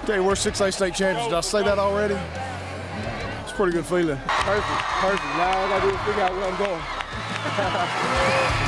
Tell you, we're 6A state champions. Did I say that already? It's a pretty good feeling. Perfect. Now all I gotta do is figure out where I'm going.